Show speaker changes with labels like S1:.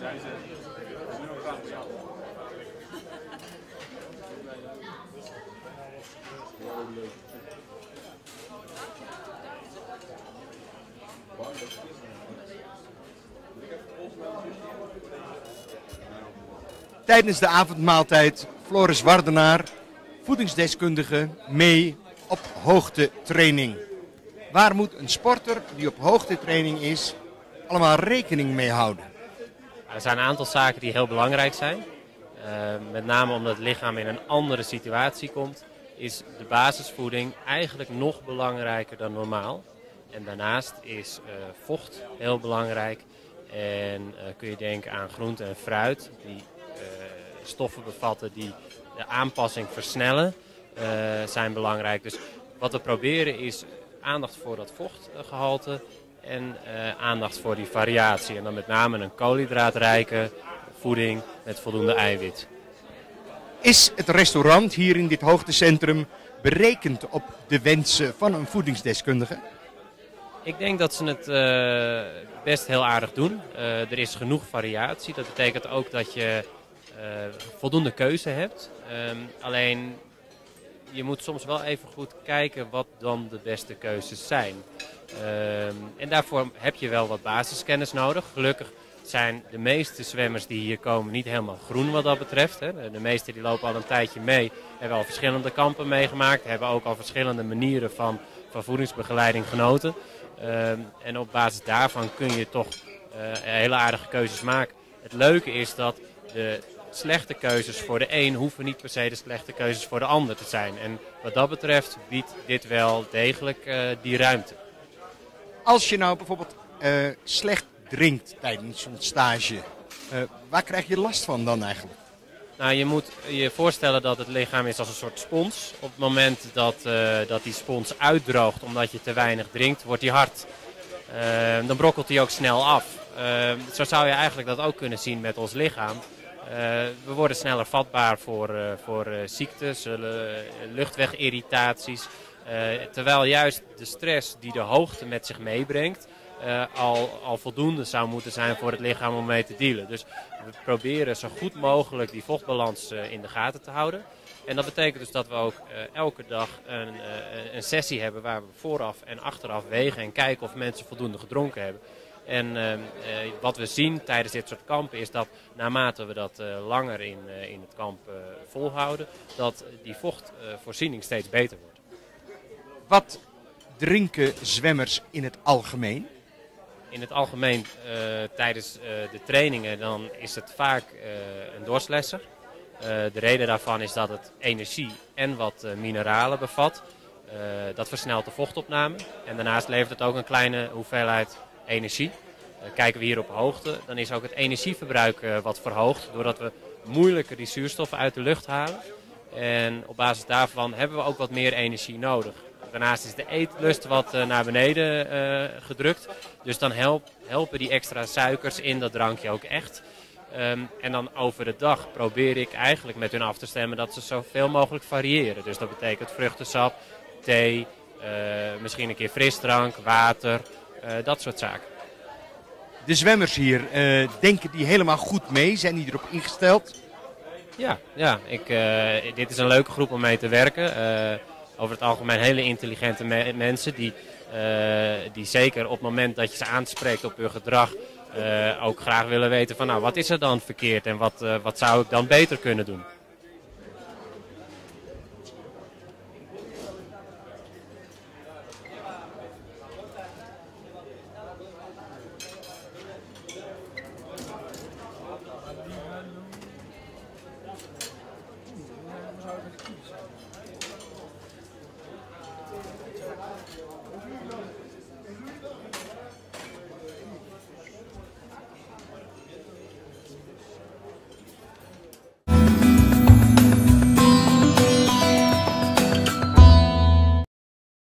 S1: Tijdens de avondmaaltijd Floris Wardenaar, voedingsdeskundige, mee op hoogtetraining. Waar moet een sporter die op hoogtetraining is allemaal rekening mee houden?
S2: Er zijn een aantal zaken die heel belangrijk zijn. Met name omdat het lichaam in een andere situatie komt, is de basisvoeding eigenlijk nog belangrijker dan normaal. En daarnaast is vocht heel belangrijk. En kun je denken aan groente en fruit die stoffen bevatten die de aanpassing versnellen, zijn belangrijk. Dus wat we proberen is aandacht voor dat vochtgehalte en aandacht voor die variatie. En dan met name een koolhydraatrijke voeding met voldoende eiwit.
S1: Is het restaurant hier in dit hoogtecentrum berekend op de wensen van een voedingsdeskundige?
S2: Ik denk dat ze het best heel aardig doen. Er is genoeg variatie. Dat betekent ook dat je voldoende keuze hebt. Alleen je moet soms wel even goed kijken wat dan de beste keuzes zijn. En daarvoor heb je wel wat basiskennis nodig. Gelukkig zijn de meeste zwemmers die hier komen niet helemaal groen wat dat betreft. Hè. De meeste die lopen al een tijdje mee, hebben al verschillende kampen meegemaakt, hebben ook al verschillende manieren van voedingsbegeleiding genoten. En op basis daarvan kun je toch hele aardige keuzes maken. Het leuke is dat de slechte keuzes voor de een hoeven niet per se de slechte keuzes voor de ander te zijn. En wat dat betreft biedt dit wel degelijk die ruimte.
S1: Als je nou bijvoorbeeld slecht drinkt tijdens zo'n stage, waar krijg je last van dan eigenlijk?
S2: Nou, je moet je voorstellen dat het lichaam is als een soort spons. Op het moment dat die spons uitdroogt omdat je te weinig drinkt, wordt die hard. Dan brokkelt die ook snel af. Zo zou je eigenlijk dat ook kunnen zien met ons lichaam. We worden sneller vatbaar voor ziektes, luchtwegirritaties. Terwijl juist de stress die de hoogte met zich meebrengt, al voldoende zou moeten zijn voor het lichaam om mee te dealen. Dus we proberen zo goed mogelijk die vochtbalans in de gaten te houden. En dat betekent dus dat we ook elke dag een sessie hebben waar we vooraf en achteraf wegen en kijken of mensen voldoende gedronken hebben. En wat we zien tijdens dit soort kampen is dat naarmate we dat langer in het kamp volhouden, dat die vochtvoorziening steeds beter wordt.
S1: Wat drinken zwemmers in het algemeen?
S2: In het algemeen tijdens de trainingen dan is het vaak een doorslesser. De reden daarvan is dat het energie en wat mineralen bevat. Dat versnelt de vochtopname en daarnaast levert het ook een kleine hoeveelheid energie. Kijken we hier op hoogte, dan is ook het energieverbruik wat verhoogd doordat we moeilijker die zuurstoffen uit de lucht halen. En op basis daarvan hebben we ook wat meer energie nodig. Daarnaast is de eetlust wat naar beneden gedrukt. Dus dan helpen die extra suikers in dat drankje ook echt. En dan over de dag probeer ik eigenlijk met hun af te stemmen dat ze zoveel mogelijk variëren. Dus dat betekent vruchtensap, thee, misschien een keer frisdrank, water, dat soort zaken.
S1: De zwemmers hier, denken die helemaal goed mee? Zijn die erop ingesteld?
S2: Ja, dit is een leuke groep om mee te werken. Over het algemeen hele intelligente mensen die zeker op het moment dat je ze aanspreekt op hun gedrag ook graag willen weten van nou, wat is er dan verkeerd en wat zou ik dan beter kunnen doen.